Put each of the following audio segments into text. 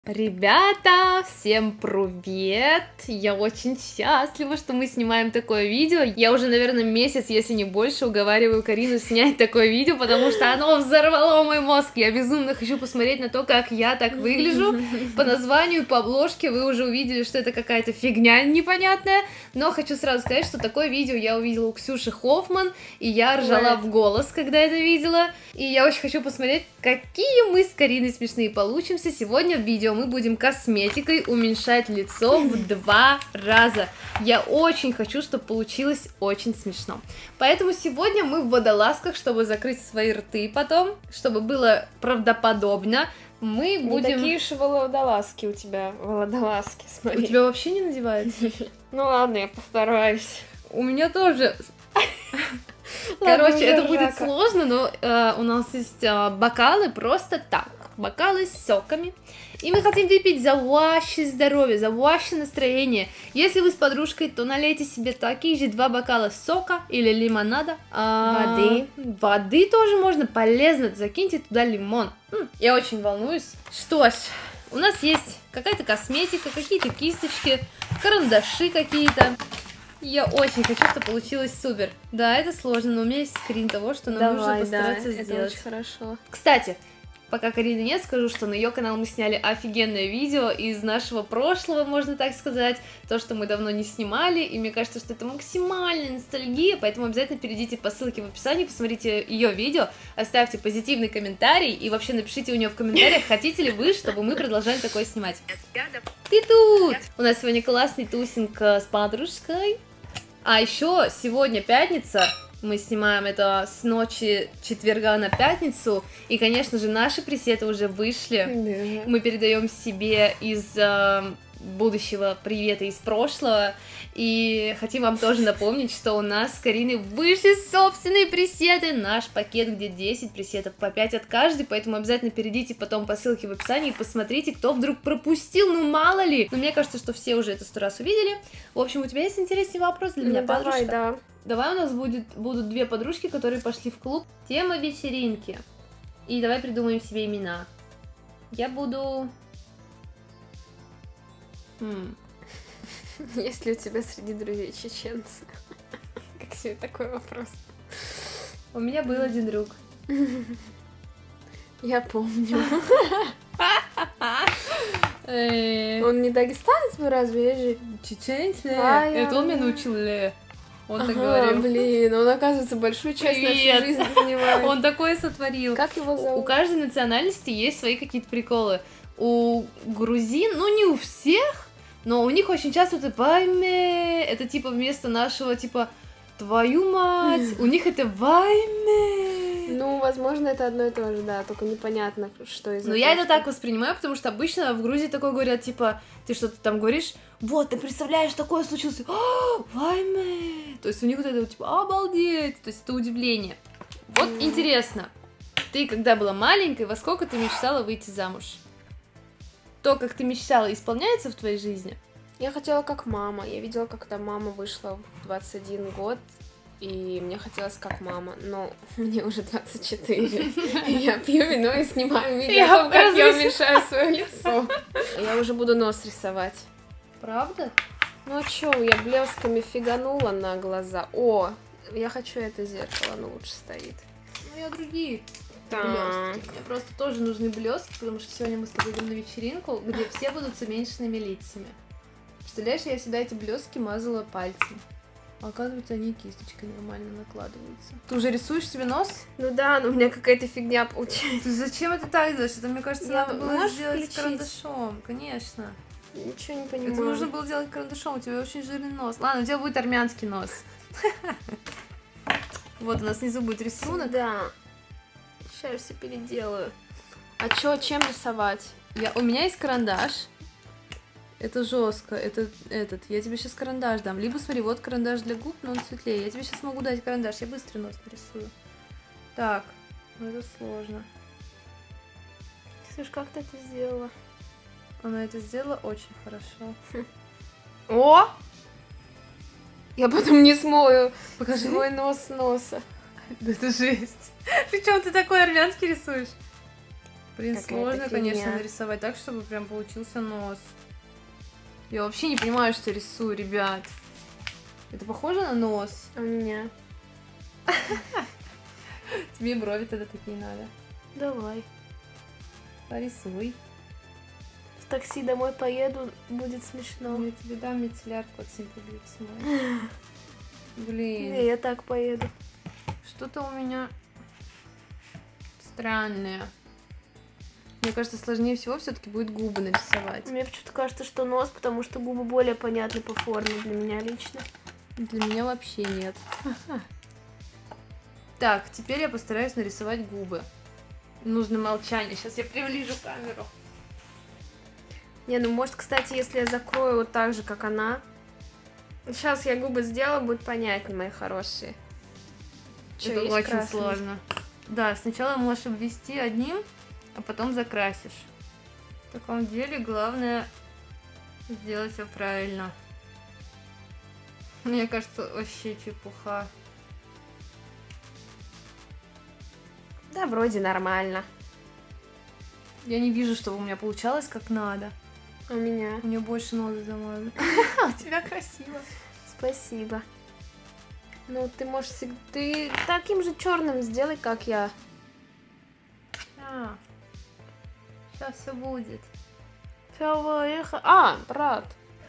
Ребята, всем привет! Я очень счастлива, что мы снимаем такое видео. Я уже, наверное, месяц, если не больше, уговариваю Карину снять такое видео, потому что оно взорвало мой мозг. Я безумно хочу посмотреть на то, как я так выгляжу. По названию, по обложке вы уже увидели, что это какая-то фигня непонятная. Но хочу сразу сказать, что такое видео я увидела у Ксюши Хоффман, и я ржала в голос, когда это видела. И я очень хочу посмотреть, какие мы с Кариной смешные получимся. Сегодня в видео мы будем косметикой уменьшать лицо в 2 раза. Я очень хочу, чтобы получилось очень смешно. Поэтому сегодня мы в водолазках, чтобы закрыть свои рты потом, чтобы было правдоподобно. Мы будем... Не такие уж и водолазки у тебя, водолазки, смотри. У тебя вообще не надевается? Ну ладно, я постараюсь. У меня тоже... Короче, это будет сложно, но у нас есть бокалы просто так. Бокалы с соками. И мы хотим выпить за ваше здоровье, за ваше настроение. Если вы с подружкой, то налейте себе такие же 2 бокала сока или лимонада. Воды. Воды тоже можно, полезно. Закиньте туда лимон. Я очень волнуюсь. Что ж, у нас есть какая-то косметика, какие-то кисточки, карандаши какие-то. Я очень хочу, чтобы получилось супер. Да, это сложно, но у меня есть скрин того, что нам нужно постараться сделать. Это очень хорошо. Кстати, пока Карины нет, скажу, что на ее канал мы сняли офигенное видео из нашего прошлого, можно так сказать. То, что мы давно не снимали, и мне кажется, что это максимальная ностальгия, поэтому обязательно перейдите по ссылке в описании, посмотрите ее видео, оставьте позитивный комментарий и вообще напишите у нее в комментариях, хотите ли вы, чтобы мы продолжали такое снимать. Ты тут! У нас сегодня классный тусинг с подружкой. А еще сегодня пятница, мы снимаем это с ночи четверга на пятницу, и, конечно же, наши пресеты уже вышли. Мы передаем себе из будущего привета из прошлого, и хотим вам тоже напомнить, что у нас с Кариной вышли собственные пресеты, наш пакет, где 10 пресетов, по 5 от каждой, поэтому обязательно перейдите потом по ссылке в описании и посмотрите, кто вдруг пропустил, ну мало ли. Но мне кажется, что все уже это 100 раз увидели. В общем, у тебя есть интересный вопрос для меня, подружка? Давай, да. Давай, у нас будут 2 подружки, которые пошли в клуб. Тема вечеринки. И давай придумаем себе имена. Я буду... Есть ли у тебя среди друзей чеченцы? Как себе такой вопрос? У меня был один друг. Я помню. Он не дагестанец был, разве? Я же Чеченец? Это он меня научил Ле. Он так говорил. Блин, он, оказывается, большую часть нашей жизни занимает. Он такое сотворил. Как его зовут? У каждой национальности есть свои какие-то приколы. У грузин, ну не у всех, но у них очень часто это вайме, это типа вместо нашего типа твою мать, у них это вайме. Ну, возможно, это одно и то же, да, только непонятно, что из этого. Но я это так воспринимаю, потому что обычно в Грузии такое говорят, типа, ты что-то там говоришь, вот, ты представляешь, такое случилось, вайме. То есть у них вот это типа, обалдеть, то есть это удивление. Вот интересно, ты когда была маленькой, во сколько ты мечтала выйти замуж? То, как ты мечтала, исполняется в твоей жизни? Я хотела как мама. Я видела, когда мама вышла в 21 год, и мне хотелось как мама. Но мне уже 24. Я пью вино и снимаю видео о том, как я уменьшаю свое лицо. Я уже буду нос рисовать. Правда? Ну а чё, я блесками фиганула на глаза. О, я хочу это зеркало, оно лучше стоит. Ну я другие. Блестки. Мне просто тоже нужны блестки, потому что сегодня мы с тобой идем на вечеринку, где все будут с уменьшенными лицами. Представляешь, я всегда эти блестки мазала пальцем. А оказывается, они кисточкой нормально накладываются. Ты уже рисуешь себе нос? Ну да, но у меня какая-то фигня получается. Ты зачем это так делаешь? Это, мне кажется, надо было сделать включить? Карандашом. Конечно. Ничего не понимаю. Это нужно было делать карандашом, у тебя очень жирный нос. Ладно, у тебя будет армянский нос. Вот у нас внизу будет рисунок. Да. Сейчас все переделаю. А чё, чем рисовать? У меня есть карандаш. Это жестко. Это этот. Я тебе сейчас карандаш дам. Либо смотри, вот карандаш для губ, но он светлее. Я тебе сейчас могу дать карандаш. Я быстро нос нарисую. Так. Ну это сложно. Слушай, как ты это сделала? Она это сделала очень хорошо. О! Я потом не смою. Покажи свой нос с носа. Да это жесть. Причем ты такой армянский рисуешь? Блин, Какая-то сложно, конечно, фигня. нарисовать так, чтобы прям получился нос. Я вообще не понимаю, что рисую, ребят. Это похоже на нос? У меня. Тебе брови тогда такие надо. Давай. Порисуй. В такси домой поеду, будет смешно. Я тебе дам мицеллярку от Simple Beauty. Блин. Не, я так поеду. Что-то у меня странное. Мне кажется, сложнее всего все-таки будет губы нарисовать. Мне почему-то кажется, что нос, потому что губы более понятны по форме для меня лично. Для меня вообще нет. Так, теперь я постараюсь нарисовать губы. Нужно молчание. Сейчас я приближу камеру. Не, ну может, кстати, если я закрою вот так же, как она. Сейчас я губы сделаю, будет понятнее, мои хорошие. Чё, Это есть очень красный? сложно. Да, сначала можешь обвести одним, а потом закрасишь. В таком деле главное сделать все правильно. Мне кажется, вообще чепуха. Да, вроде нормально. Я не вижу, чтобы у меня получалось как надо. У меня. У нее больше нос замазан. У тебя красиво. Спасибо. Ну, ты можешь всегда... Ты таким же черным сделай, как я. Сейчас все будет. А, брат.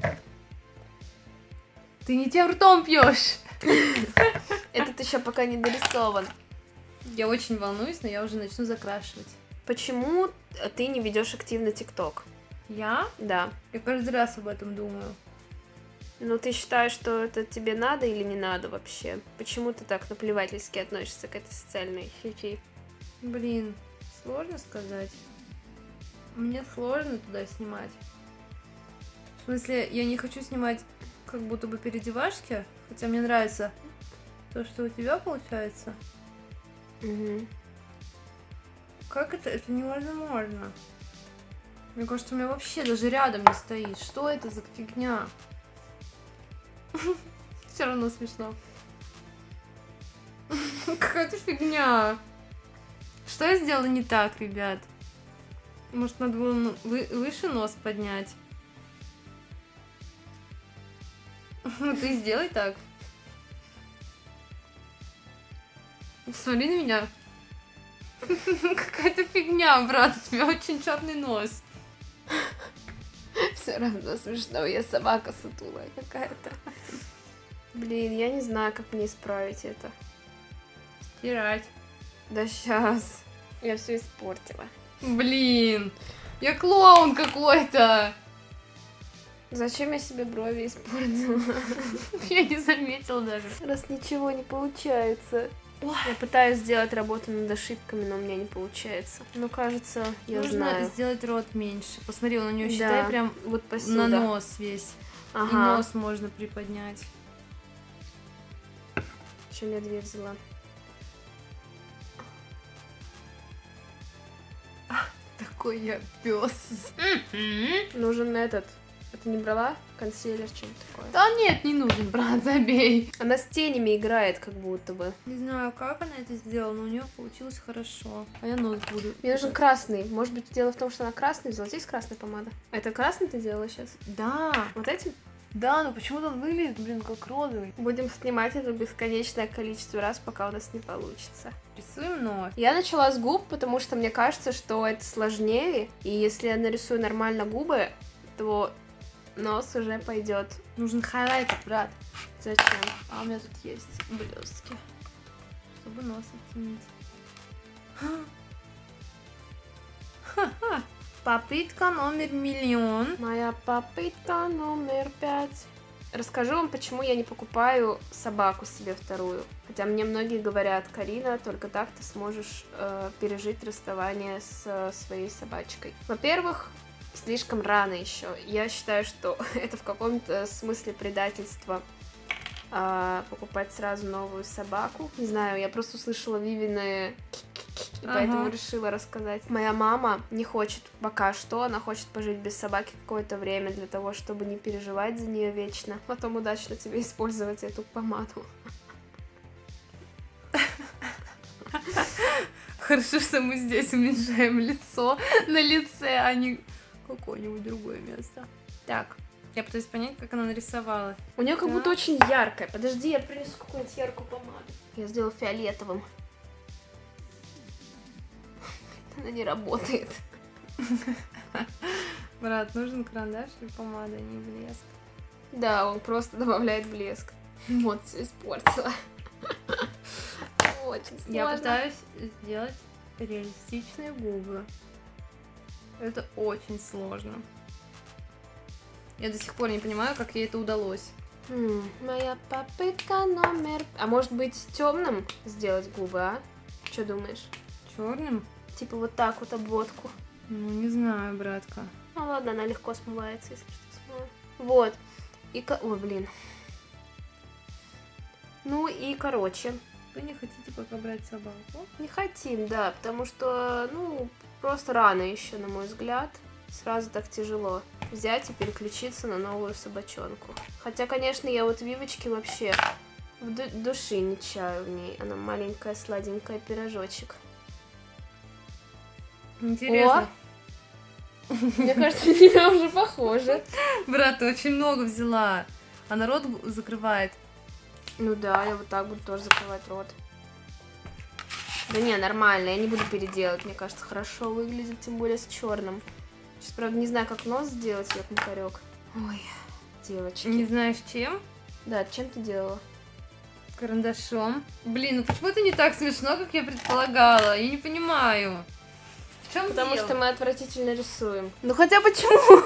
Ты не тем ртом пьешь. Этот еще пока не дорисован. Я очень волнуюсь, но я уже начну закрашивать. Почему ты не ведешь активно ТикТок? Я? Да. Я каждый раз об этом думаю. Ну, ты считаешь, что это тебе надо или не надо вообще? Почему ты так наплевательски относишься к этой социальной фифи? Блин, сложно сказать. Мне сложно туда снимать. В смысле, я не хочу снимать как будто бы переодевашки, хотя мне нравится то, что у тебя получается. Угу. Как это? Это невозможно. Мне кажется, у меня вообще даже рядом не стоит. Что это за фигня? Все равно смешно. Какая-то фигня. Что я сделала не так, ребят? Может, надо было выше нос поднять? Ну, ты сделай так. Посмотри на меня. Какая-то фигня, брат. У тебя очень черный нос. Все равно смешно, я собака сутулая какая-то. Блин, я не знаю, как мне исправить это. Стирать. Да сейчас. Я все испортила. Блин, я клоун какой-то. Зачем я себе брови испортила? Я не заметила даже. Раз ничего не получается. Я пытаюсь сделать работу над ошибками, но у меня не получается. Ну, кажется, я Нужно знаю. сделать рот меньше. Посмотри, он у нее, Да, считай, прям вот на посюда. нос весь. И Ага. нос можно приподнять. Еще я дверь взяла. Такой я пес. Нужен этот. Это не брала? Консилер, что-нибудь такое. Да нет, не нужен, брат, забей. Она с тенями играет, как будто бы. Не знаю, как она это сделала, но у нее получилось хорошо. А я нос буду. Мне нужен красный. Может быть, дело в том, что она красный взяла. Здесь красная помада. Это красный ты делала сейчас? Да, Вот этим? да, но почему-то он выглядит, блин, как розовый. Будем снимать это бесконечное количество раз, пока у нас не получится. Рисуем нос. Я начала с губ, потому что мне кажется, что это сложнее. И если я нарисую нормально губы, то нос уже пойдет. Нужен хайлайтер, брат. Зачем? А у меня тут есть блестки, чтобы нос оттенить. Ха-ха. Попытка номер миллион. Моя попытка номер 5. Расскажу вам, почему я не покупаю собаку себе вторую. Хотя мне многие говорят: Карина, только так ты сможешь пережить расставание с своей собачкой. Во-первых, слишком рано еще. Я считаю, что это в каком-то смысле предательство покупать сразу новую собаку. Не знаю, я просто услышала Вивины и поэтому решила рассказать. Моя мама не хочет пока что, она хочет пожить без собаки какое-то время для того, чтобы не переживать за нее вечно. Потом удачно тебе использовать эту помаду. Хорошо, что мы здесь уменьшаем лицо на лице, а не какое-нибудь другое место. Так, я пытаюсь понять, как она нарисовала. У нее как будто очень яркая. Подожди, я принесу какую-нибудь яркую помаду. Я сделала фиолетовым. Она не работает. Брат, нужен карандаш или помада, а не блеск? Да, он просто добавляет блеск. Вот, все испортила. Очень сложно. Я пытаюсь сделать реалистичные губы. Это очень сложно. Я до сих пор не понимаю, как ей это удалось. Моя попытка номер... А может быть темным сделать губы, а? Что думаешь? Черным? Типа вот так вот обводку. Ну, не знаю, братка. Ну ладно, она легко смывается, если что, смыла. Вот. И... Ой, блин. Ну и короче. Вы не хотите пока брать собаку? Не хотим, да, потому что, ну, просто рано еще, на мой взгляд. Сразу так тяжело взять и переключиться на новую собачонку. Хотя, конечно, я вот Вивочки вообще в души не чаю в ней. Она маленькая, сладенькая пирожочек. Интересно. Мне кажется, на тебя уже похоже. Брат, ты очень много взяла. Она рот закрывает. Ну да, я вот так буду тоже закрывать рот. Да не, нормально, я не буду переделать. Мне кажется, хорошо выглядит, тем более с черным. Сейчас, правда, не знаю, как нос сделать, як макарек. Ой, девочки. Не знаешь, чем? Да, чем ты делала? Карандашом. Блин, ну почему это не так смешно, как я предполагала? Я не понимаю. В чем Потому дело? что мы отвратительно рисуем. Ну хотя почему?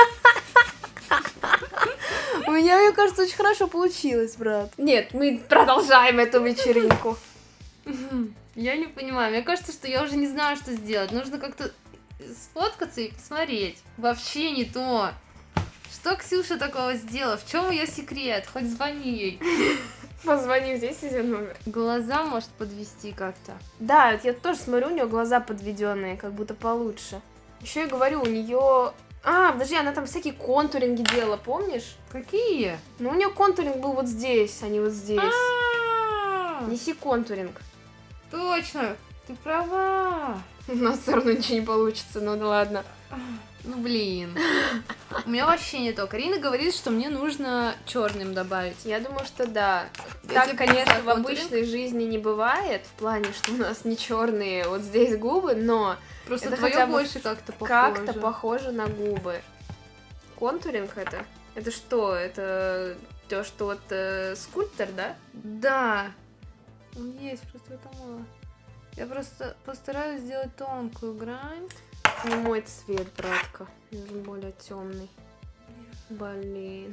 У меня, мне кажется, очень хорошо получилось, брат. Нет, мы продолжаем эту вечеринку. Я не понимаю. Мне кажется, что я уже не знаю, что сделать. Нужно как-то сфоткаться и посмотреть. Вообще не то. Что Ксюша такого сделала? В чем ее секрет? Хоть звони ей. Позвони, здесь ее номер. Глаза может подвести как-то. Да, я тоже смотрю, у нее глаза подведенные, как будто получше. Еще я говорю, у нее... А, подожди, она там всякие контуринги делала, помнишь? Какие? Ну, у нее контуринг был вот здесь, а не вот здесь. А-а-а! Неси контуринг. Точно, ты права. У нас все равно ничего не получится, ну да ладно. Ну блин. У меня вообще не то. Карина говорит, что мне нужно черным добавить. Я думаю, что да. Я Так, тебе конечно, принесла в обычной жизни не бывает, в плане, что у нас не черные вот здесь губы, но Просто это твое хотя бы больше как-то похоже. как-то похоже на губы. Контуринг это? Это что? Это то, что вот скульптор, да? Да. Он есть, просто это мало. Я просто постараюсь сделать тонкую грань. Не мой цвет, братка. Нужен более темный. Блин.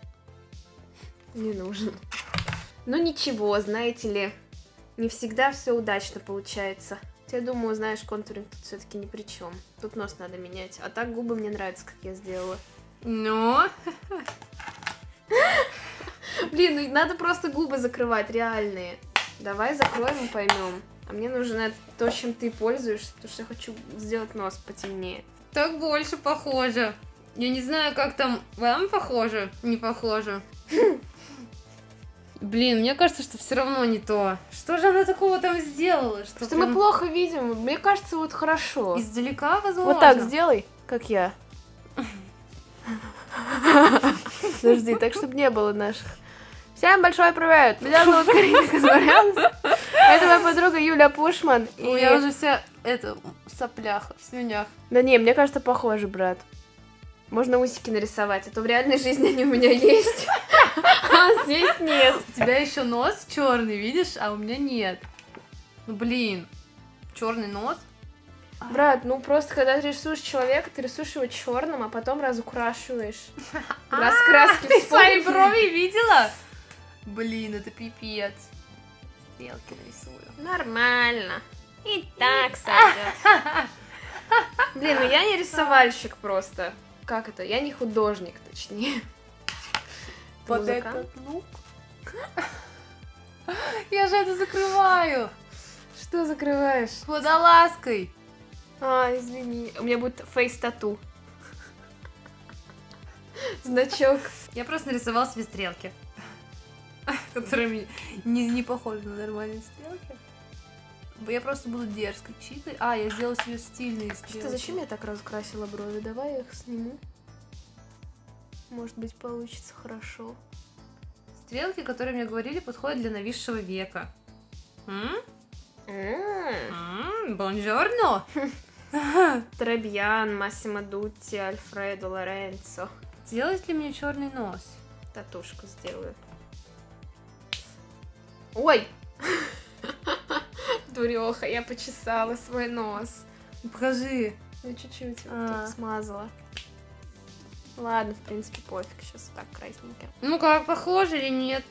Не нужен. Ну ничего, знаете ли, не всегда все удачно получается. Я думаю, знаешь, контуринг тут все-таки ни при чем. Тут нос надо менять. А так губы мне нравятся, как я сделала. Но Блин, ну надо просто губы закрывать, реальные. Давай закроем и поймем. А мне нужно то, чем ты пользуешься, потому что я хочу сделать нос потемнее. так больше похоже. Я не знаю, как там вам похоже, не похоже. Блин, мне кажется, что все равно не то. Что же она такого там сделала? Что Просто мы плохо видим. Мне кажется, вот хорошо. Издалека, возможно. Вот так сделай, как я. Подожди, так, чтобы не было наших. Всем большой привет! Меня зовут Карина Казмарян. Это моя подруга Юля Пушман. У меня уже вся в соплях, в слюнях. Да не, мне кажется, похоже, брат. Можно усики нарисовать, а то в реальной жизни они у меня есть. А здесь нет. У тебя еще нос черный, видишь, а у меня нет. Ну блин, черный нос. Брат, ну просто когда ты рисуешь человека, ты рисуешь его черным, а потом разукрашиваешь. Раскраски. Ты свои брови видела? Блин, это пипец. Стрелки нарисую. Нормально. И так сойдет. Блин, ну я не рисовальщик просто. Как это? Я не художник, точнее. Вот этот лук. Я же это закрываю. Что закрываешь? Водолазкой. А, извини. У меня будет фейс-тату. Значок. Я просто нарисовала себе стрелки, которые не похожи на нормальные стрелки. Я просто буду дерзкой читой. А, я сделала себе стильные стрелки. Что, зачем я так раскрасила брови? Давай я их сниму. Может быть, получится хорошо. Стрелки, которые мне говорили, подходят для нависшего века. Бонжорно! Требьян, Массимо Дутти, Альфредо Лоренцо. Сделать ли мне черный нос? Татушку сделаю. Ой! Дуреха, я почесала свой нос. Покажи. Ну, чуть-чуть вот тут смазала. Ладно, в принципе, пофиг, сейчас так красненько. Ну как, похоже или нет?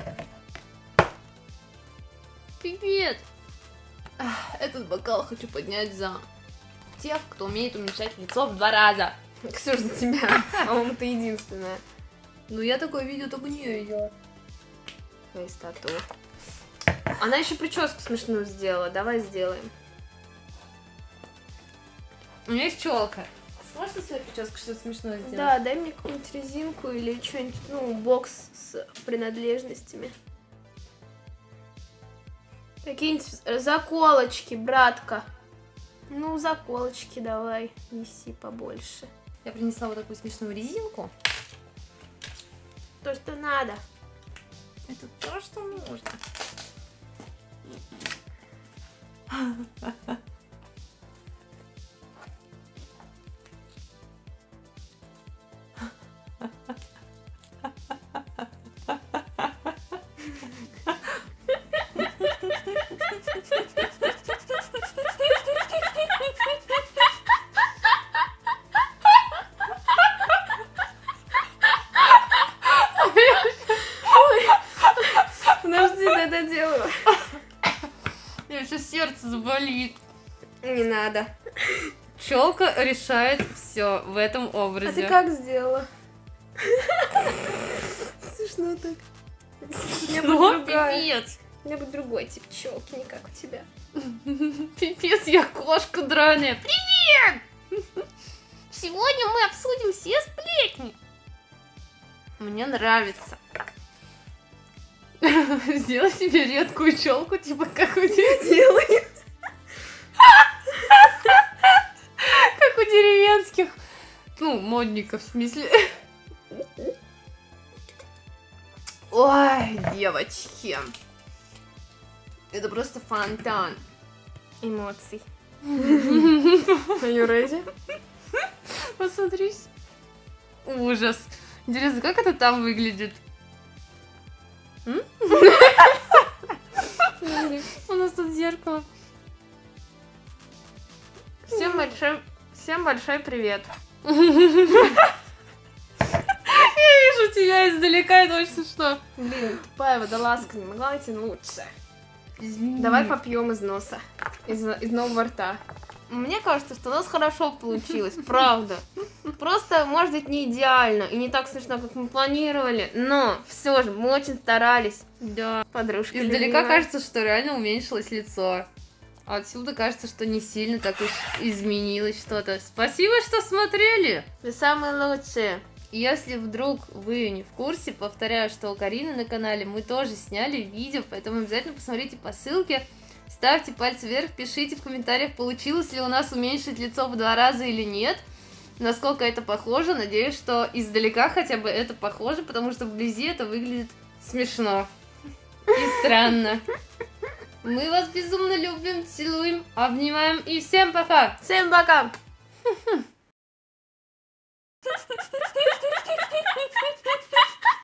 Привет! Этот бокал хочу поднять за тех, кто умеет уменьшать лицо в 2 раза. Ксюш, за тебя. По-моему, ты единственная. Ну я такое видео только не видела. Фейс тату. Она еще прическу смешную сделала. Давай сделаем. У меня есть челка. Сможешь на свою прическу что-то смешное сделать? Да, дай мне какую-нибудь резинку или что-нибудь, ну, бокс с принадлежностями. Какие-нибудь заколочки, братка. Ну, заколочки давай, неси побольше. Я принесла вот такую смешную резинку. То, что надо. Это то, что нужно. Подожди, это делаю. Мне сейчас сердце заболит. Не надо. Челка решает все в этом А образе. ты как сделала? Смешно так. Ну, пипец. У меня будет другой тип челки, не как у тебя. Пипец, я кошка драная. Привет! Сегодня мы обсудим все сплетни. Мне нравится. Сделай себе редкую челку, типа как у тебя делают. Как у деревенских, ну, модников, в смысле. Ой, девочки. Это просто фонтан Эмоций. Are you ready? Посмотрись. Ужас. Интересно, как это там выглядит? У нас тут зеркало. Всем большой привет. Я вижу тебя издалека, это очень смешно. Блин, тупая водолазка, не могла идти лучше. Давай попьем из носа, из нового рта. Мне кажется, что у нас хорошо получилось, правда. Просто, может быть, не идеально и не так смешно, как мы планировали, но все же мы очень старались. Да. Подружка Издалека любимая. кажется, что реально уменьшилось лицо. А отсюда кажется, что не сильно так уж изменилось что-то. Спасибо, что смотрели! Вы самые лучшие. Если вдруг вы не в курсе, повторяю, что у Карины на канале мы тоже сняли видео, поэтому обязательно посмотрите по ссылке, ставьте пальцы вверх, пишите в комментариях, получилось ли у нас уменьшить лицо в 2 раза или нет, насколько это похоже. Надеюсь, что издалека хотя бы это похоже, потому что вблизи это выглядит смешно и странно. Мы вас безумно любим, целуем, обнимаем и всем пока! Всем пока!